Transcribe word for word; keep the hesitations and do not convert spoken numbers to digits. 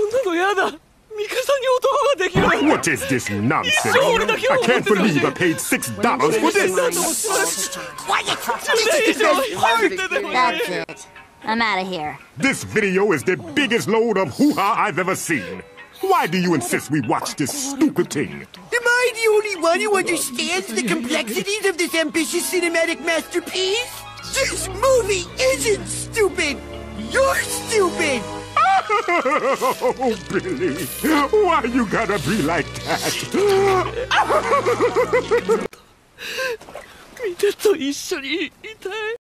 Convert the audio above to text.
What is this nonsense? I can't believe I paid six dollars for this! Quiet! That's it. I'm out of here. This video is the biggest load of hoo-ha I've ever seen. Why do you insist we watch this stupid thing? Am I the only one who understands the complexities of this ambitious cinematic masterpiece? This movie isn't stupid! You're stupid! Oh, Billy, why you gotta be like that? みんなと一緒にいたい。